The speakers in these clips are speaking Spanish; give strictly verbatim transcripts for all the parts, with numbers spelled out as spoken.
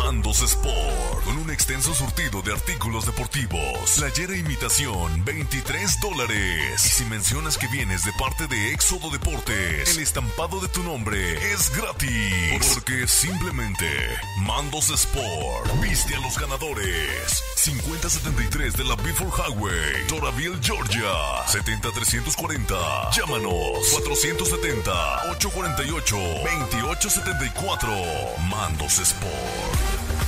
Mandos Sport, con un extenso surtido de artículos deportivos. Playera imitación, veintitrés dólares. Y si mencionas que vienes de parte de Éxodo Deportes, el estampado de tu nombre es gratis. Porque simplemente Mandos Sport viste a los ganadores. cincuenta setenta y tres de la Bedford Highway, Doraville, Georgia. setenta trescientos cuarenta. Llámanos cuatrocientos setenta, ochocientos cuarenta y ocho, veintiocho setenta y cuatro. Mandos Sport.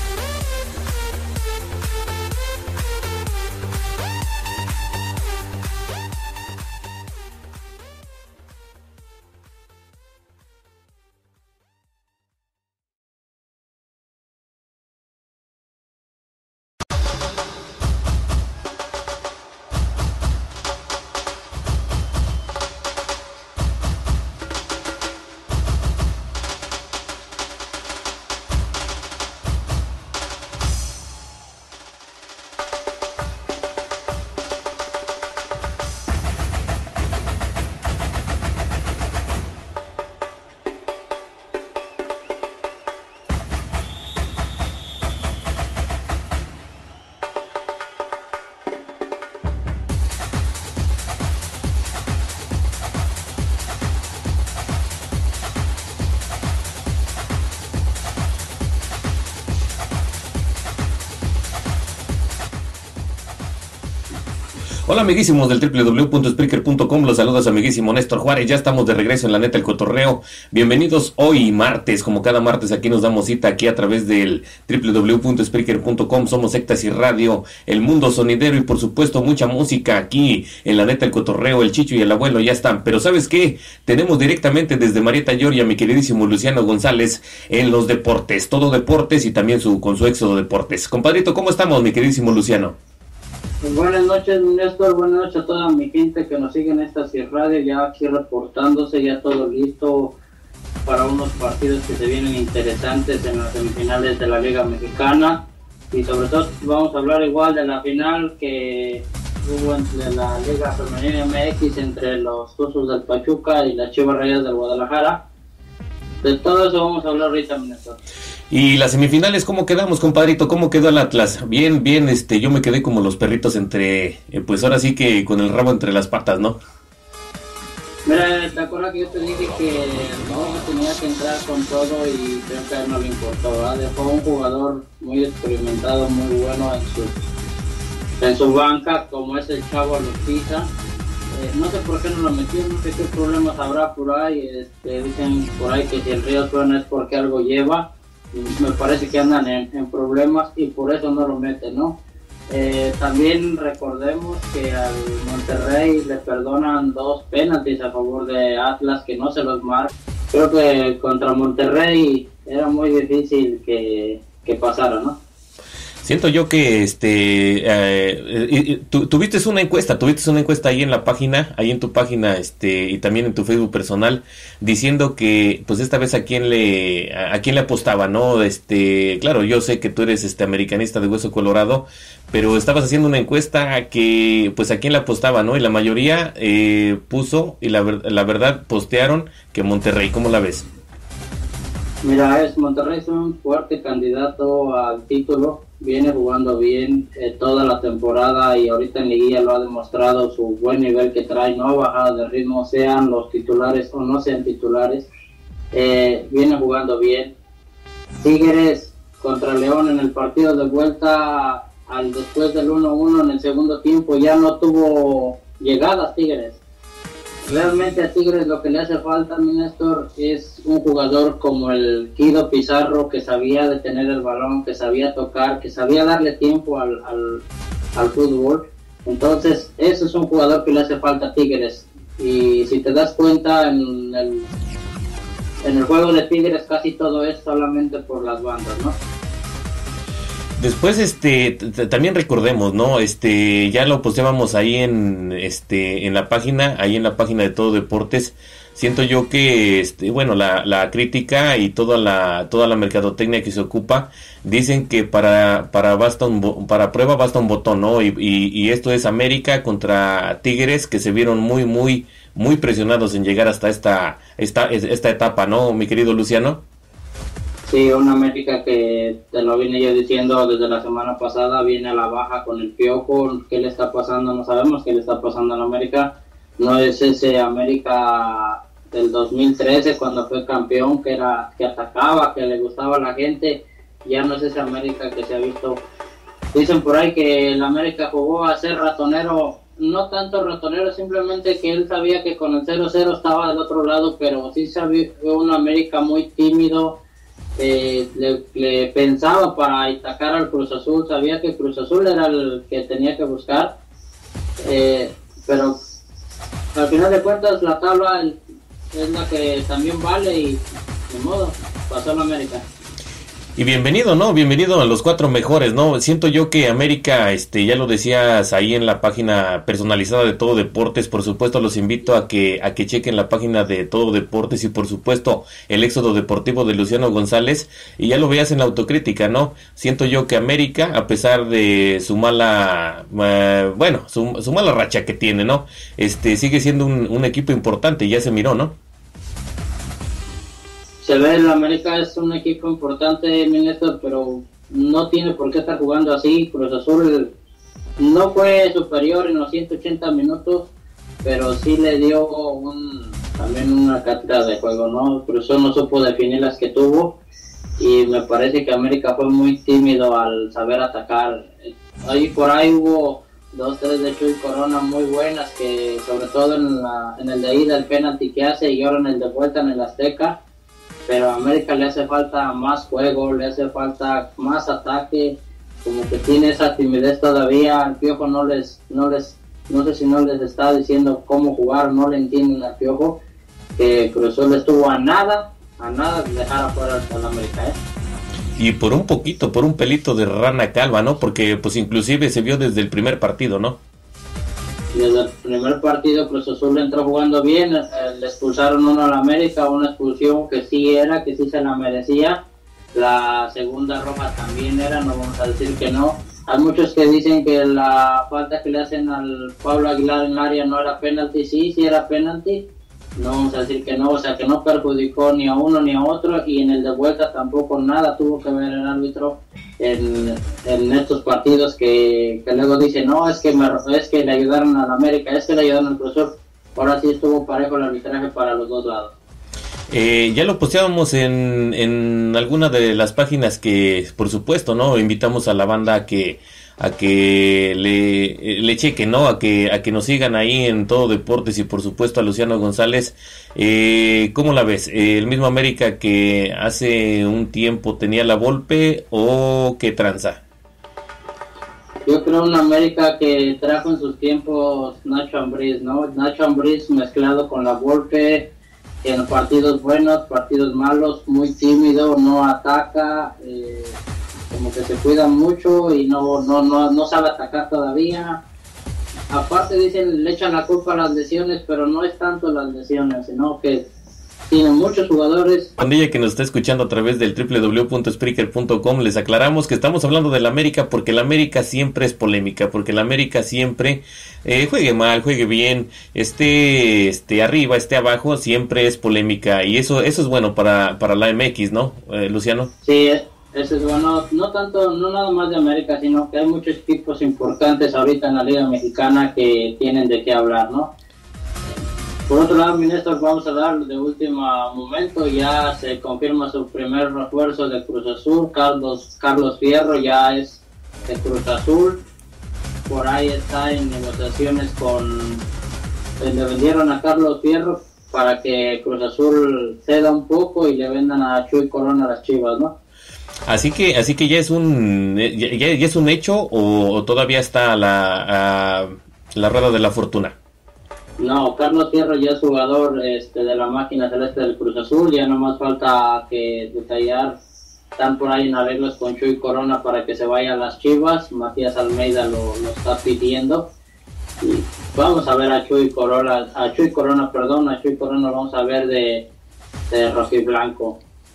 Hola amiguísimos del doble u doble u doble u punto spreaker punto com, los saludos amiguísimo Néstor Juárez, ya estamos de regreso en la neta el cotorreo. Bienvenidos hoy martes, como cada martes aquí nos damos cita aquí a través del doble u doble u doble u punto spreaker punto com, somos Éxtasis Radio, el mundo sonidero y por supuesto mucha música aquí en la neta el cotorreo. El Chicho y el abuelo ya están, pero ¿sabes qué? Tenemos directamente desde Marietta, Georgia, mi queridísimo Luciano González en los deportes, todo deportes y también su con su Éxodo Deportes. Compadrito, ¿cómo estamos mi queridísimo Luciano? Pues buenas noches, Néstor, buenas noches a toda mi gente que nos sigue en esta Radio, ya aquí reportándose, ya todo listo para unos partidos que se vienen interesantes en las semifinales de la Liga Mexicana y sobre todo vamos a hablar igual de la final que hubo entre la Liga Femenina M X entre los Tuzos del Pachuca y las Chivas Rayadas del Guadalajara. De todo eso vamos a hablar ahorita, Néstor. Y las semifinales, ¿cómo quedamos, compadrito? ¿Cómo quedó el Atlas? Bien, bien, este, yo me quedé como los perritos entre, eh, pues ahora sí que con el rabo entre las patas, ¿no? Mira, ¿te acuerdas que yo te dije que no tenía que entrar con todo y creo que a él no le importó, ¿verdad? Dejó un jugador muy experimentado, muy bueno en su, en su banca, como es el Chavo Lupiza. Eh, no sé por qué no lo metió, no sé qué problemas habrá por ahí, este, dicen por ahí que si el río suena es porque algo lleva. Me parece que andan en, en problemas y por eso no lo meten, ¿no? Eh, también recordemos que al Monterrey le perdonan dos penaltis a favor de Atlas que no se los marca. Creo que contra Monterrey era muy difícil que, que pasara, ¿no? Siento yo que este eh, tu, tuviste una encuesta, tuviste una encuesta ahí en la página, ahí en tu página, este, y también en tu Facebook personal, diciendo que pues esta vez a quién le a, a quién le apostaba, ¿no? Este, claro, yo sé que tú eres este americanista de hueso colorado, pero estabas haciendo una encuesta a que pues a quién le apostaba, ¿no? Y la mayoría eh, puso y la, la verdad postearon que Monterrey. ¿Cómo la ves? Mira, es Monterrey es un fuerte candidato al título, viene jugando bien eh, toda la temporada y ahorita en liguilla lo ha demostrado su buen nivel que trae, no ha bajado de ritmo, sean los titulares o no sean titulares, eh, viene jugando bien. Tigres contra León en el partido de vuelta, al después del uno uno en el segundo tiempo ya no tuvo llegadas Tigres. Realmente a Tigres lo que le hace falta, mi Néstor, es un jugador como el Guido Pizarro que sabía detener el balón, que sabía tocar, que sabía darle tiempo al, al, al fútbol. Entonces, ese es un jugador que le hace falta a Tigres. Y si te das cuenta, en el, en el juego de Tigres casi todo es solamente por las bandas, ¿no? Después, este, t- también recordemos, ¿no? Este, ya lo posteábamos ahí en, este, en la página, ahí en la página de Todo Deportes. Siento yo que, este, bueno, la, la crítica y toda la, toda la mercadotecnia que se ocupa, dicen que para, para basta un, bo- para prueba basta un botón, ¿no? Y, y, y esto es América contra Tigres, que se vieron muy, muy, muy presionados en llegar hasta esta, esta, esta etapa, ¿no, mi querido Luciano? Sí, una América que te lo vine yo diciendo desde la semana pasada, viene a la baja con el Piojo. ¿Qué le está pasando? No sabemos qué le está pasando a la América. No es ese América del dos mil trece cuando fue campeón, que era que atacaba, que le gustaba a la gente. Ya no es ese América que se ha visto. Dicen por ahí que el América jugó a ser ratonero, no tanto ratonero, simplemente que él sabía que con el cero cero estaba del otro lado, pero sí sabía un América muy tímido. Eh, le, le pensaba para atacar al Cruz Azul, sabía que Cruz Azul era el que tenía que buscar, eh, pero al final de cuentas la tabla es la que también vale y de modo, pasó a América. Y bienvenido, ¿no? Bienvenido a los cuatro mejores, ¿no? Siento yo que América, este, ya lo decías ahí en la página personalizada de Todo Deportes, por supuesto los invito a que a que chequen la página de Todo Deportes y por supuesto el éxodo deportivo de Luciano González y ya lo veas en la autocrítica, ¿no? Siento yo que América, a pesar de su mala, uh, bueno, su, su mala racha que tiene, ¿no? Este, sigue siendo un, un equipo importante, ya se miró, ¿no? Se ve, el América es un equipo importante, mi Néstor, pero no tiene por qué estar jugando así. Cruz Azul no fue superior en los ciento ochenta minutos, pero sí le dio un, también una cátedra de juego, ¿no? Cruz Azul no supo definir las que tuvo y me parece que América fue muy tímido al saber atacar. Ahí por ahí hubo dos, tres de Chuy Corona muy buenas, que sobre todo en, la, en el de ida, el penalti que hace y ahora en el de vuelta en el Azteca. Pero a América le hace falta más juego, le hace falta más ataque, como que tiene esa timidez todavía. Al Piojo no les, no les, no sé si no les está diciendo cómo jugar, no le entienden al Piojo, que Cruz Azul estuvo a nada, a nada de dejar afuera al América, ¿eh? Y por un poquito, por un pelito de rana calva, ¿no? Porque pues inclusive se vio desde el primer partido, ¿no? Desde el primer partido Cruz Azul entró jugando bien, eh, le expulsaron uno al América, una expulsión que sí era, que sí se la merecía. La segunda roja también era, no vamos a decir que no. Hay muchos que dicen que la falta que le hacen al Pablo Aguilar en el área no era penalti, sí, sí era penalti. No vamos a decir que no, o sea que no perjudicó ni a uno ni a otro, y en el de vuelta tampoco nada tuvo que ver el árbitro en, en estos partidos que, que luego dice no, es que me, es que le ayudaron a la América, es que le ayudaron al profesor. Ahora sí estuvo parejo el arbitraje para los dos lados. Eh, ya lo posteábamos en, en alguna de las páginas que, por supuesto, ¿no? Invitamos a la banda a que a que le, le chequen, ¿no? A que a que nos sigan ahí en Todo Deportes y por supuesto a Luciano González. Eh, ¿Cómo la ves? Eh, ¿El mismo América que hace un tiempo tenía la Volpe o qué tranza? Yo creo una América que trajo en sus tiempos Nacho Ambriz, ¿no? Nacho Ambriz mezclado con la Volpe, en partidos buenos, partidos malos, muy tímido, no ataca, eh, como que se cuida mucho y no, no, no, no sabe atacar todavía. Aparte dicen, le echan la culpa a las lesiones, pero no es tanto las lesiones, sino que tienen muchos jugadores. Pandilla que nos está escuchando a través del doble u doble u doble u punto spreaker punto com, les aclaramos que estamos hablando del América porque el América siempre es polémica, porque el América siempre eh, juegue mal, juegue bien, esté, esté arriba, esté abajo, siempre es polémica y eso eso es bueno para, para la M X, ¿no, eh, Luciano? Sí, eso es bueno, no tanto, no nada más de América, sino que hay muchos equipos importantes ahorita en la Liga Mexicana que tienen de qué hablar, ¿no? Por otro lado, ministros, vamos a dar de último momento, ya se confirma su primer refuerzo de Cruz Azul, Carlos Carlos Fierro ya es de Cruz Azul, por ahí está en negociaciones con, le vendieron a Carlos Fierro para que Cruz Azul ceda un poco y le vendan a Chuy Corona a las Chivas, ¿no? Así que, así que ya es un, ya, ya es un hecho o, o todavía está la, a, la rueda de la fortuna. No, Carlos Fierro ya es jugador este, de la máquina celeste del Cruz Azul, ya no más falta que detallar, están por ahí en arreglos con Chuy Corona para que se vaya a las Chivas, Matías Almeida lo, lo está pidiendo, y vamos a ver a Chuy Corona, a Chuy Corona, perdón, a Chuy Corona vamos a ver de, de rojiblanco.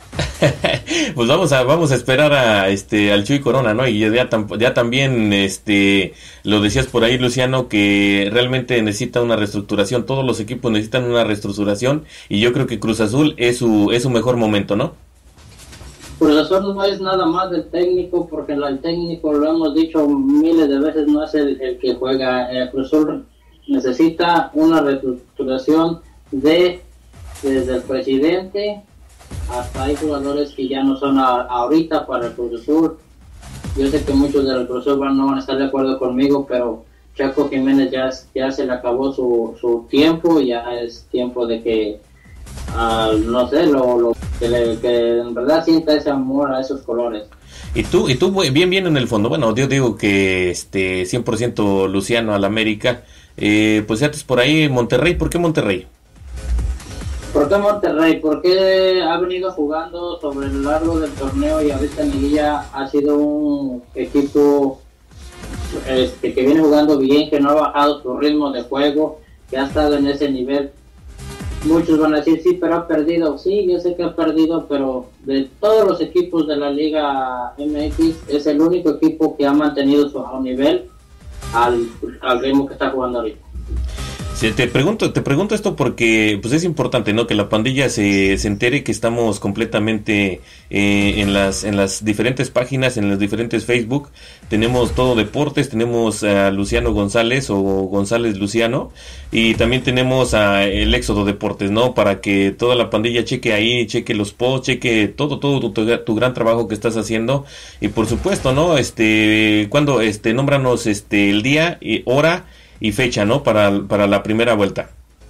Pues vamos a vamos a esperar a este al Chuy Corona, ¿no? Y ya, ya también este lo decías por ahí, Luciano, que realmente necesita una reestructuración, todos los equipos necesitan una reestructuración y yo creo que Cruz Azul es su es su mejor momento, ¿no? Cruz Azul no es nada más del técnico, porque el técnico, lo hemos dicho miles de veces, no es el, el que juega. El Cruz Azul necesita una reestructuración de desde el presidente hasta hay jugadores que ya no son a, ahorita para el Cruz Azul. Yo sé que muchos del Cruz Azul no van a estar de acuerdo conmigo, pero Chaco Jiménez ya, ya se le acabó su, su tiempo, ya es tiempo de que, uh, no sé, lo, lo que, le, que en verdad sienta ese amor a esos colores. Y tú, y tú bien, bien en el fondo, bueno, yo digo que este cien por ciento Luciano al América, eh, pues ya por ahí Monterrey, ¿por qué Monterrey? ¿Por qué Monterrey? Porque ha venido jugando sobre el largo del torneo y ahorita en Liguilla ha sido un equipo este, que viene jugando bien, que no ha bajado su ritmo de juego, que ha estado en ese nivel. Muchos van a decir, sí, pero ha perdido. Sí, yo sé que ha perdido, pero de todos los equipos de la Liga M X es el único equipo que ha mantenido su bajo nivel al, al ritmo que está jugando ahorita. Sí, te pregunto, te pregunto esto porque pues es importante, ¿no? Que la pandilla se, se entere que estamos completamente eh, en las en las diferentes páginas, en los diferentes Facebook. Tenemos Todo Deportes, tenemos a Luciano González o González Luciano y también tenemos a el Éxodo Deportes, ¿no? Para que toda la pandilla cheque ahí, cheque los posts, cheque todo todo tu, tu, tu gran trabajo que estás haciendo y por supuesto, ¿no? Este, cuando este nómbranos este el día y hora y fecha, ¿no? Para, para la primera vuelta.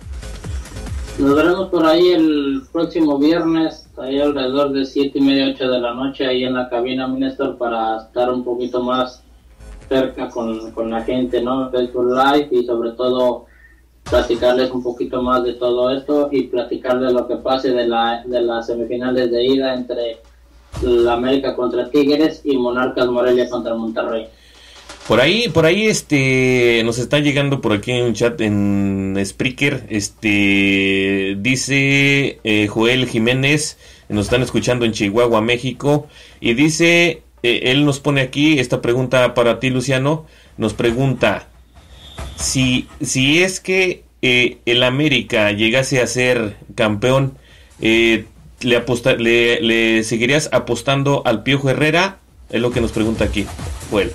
Nos veremos por ahí el próximo viernes, ahí alrededor de siete y media, ocho de la noche, ahí en la cabina Minestor, para estar un poquito más cerca con, con la gente, ¿no? Facebook Live y sobre todo platicarles un poquito más de todo esto y platicarles lo que pase de la de las semifinales de ida entre la América contra Tigres y Monarcas Morelia contra Monterrey. Por ahí, por ahí, este, nos está llegando por aquí en un chat en Spreaker, este, dice eh, Joel Jiménez, nos están escuchando en Chihuahua, México, y dice, eh, él nos pone aquí esta pregunta para ti, Luciano, nos pregunta, si, si es que eh, el América llegase a ser campeón, eh, ¿le, aposta, le, ¿le seguirías apostando al Piojo Herrera? Es lo que nos pregunta aquí, Joel.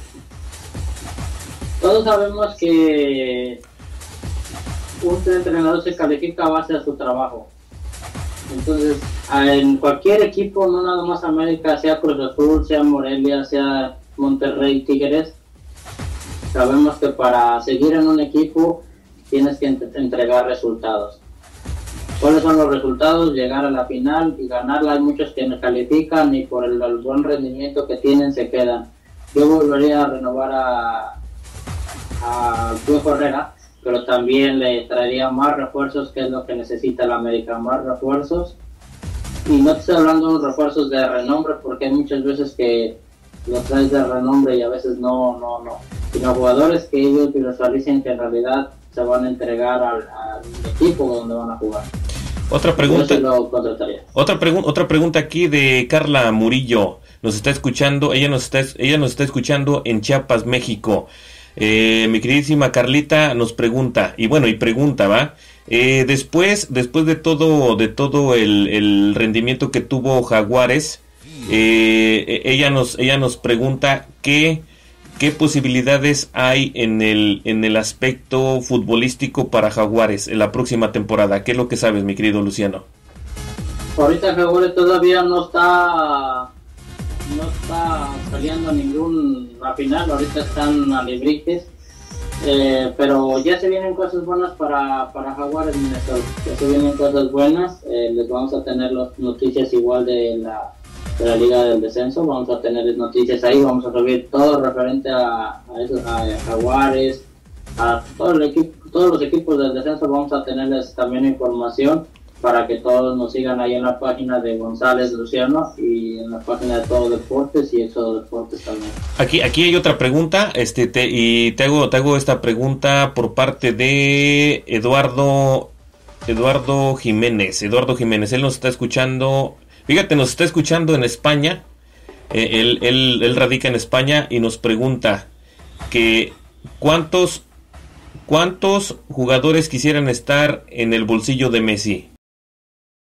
Todos sabemos que un entrenador se califica a base de su trabajo. Entonces, en cualquier equipo, no nada más América, sea Cruz Azul, sea Morelia, sea Monterrey, Tigres, sabemos que para seguir en un equipo tienes que ent- entregar resultados. ¿Cuáles son los resultados? Llegar a la final y ganarla. Hay muchos que no califican y por el, el buen rendimiento que tienen se quedan. Yo volvería a renovar a a Piojo Herrera, pero también le traería más refuerzos, que es lo que necesita la América, más refuerzos. Y no te estoy hablando de refuerzos de renombre, porque hay muchas veces que los traes de renombre y a veces no, no, no, sino jugadores que ellos visualicen que en realidad se van a entregar al, al equipo donde van a jugar. Otra pregunta, lo contrataría. Otra, pregu- otra pregunta aquí de Carla Murillo, nos está escuchando, ella nos está, ella nos está escuchando en Chiapas, México. Eh, mi queridísima Carlita nos pregunta, y bueno, y pregunta, ¿va? Eh, después, después de todo, de todo el, el rendimiento que tuvo Jaguares, eh, ella nos, ella nos pregunta qué, qué posibilidades hay en el, en el aspecto futbolístico para Jaguares en la próxima temporada. ¿Qué es lo que sabes, mi querido Luciano? Ahorita Jaguares todavía no está no está saliendo ninguna final, ahorita están a libriques, eh, pero ya se vienen cosas buenas para, para Jaguares, Minnesota. Ya se vienen cosas buenas, eh, les vamos a tener las noticias igual de la, de la Liga del Descenso, vamos a tener noticias ahí, vamos a subir todo referente a, a, eso, a Jaguares, a todo el equipo, todos los equipos del descenso, vamos a tenerles también información para que todos nos sigan ahí en la página de González Luciano y en la página de Todo Deportes y Éxodo Deportes también. Aquí, aquí hay otra pregunta, este, te, y te hago, te hago esta pregunta por parte de Eduardo, Eduardo Jiménez, Eduardo Jiménez, él nos está escuchando, fíjate, nos está escuchando en España, eh, él, él, él radica en España y nos pregunta que cuántos, cuántos jugadores quisieran estar en el bolsillo de Messi.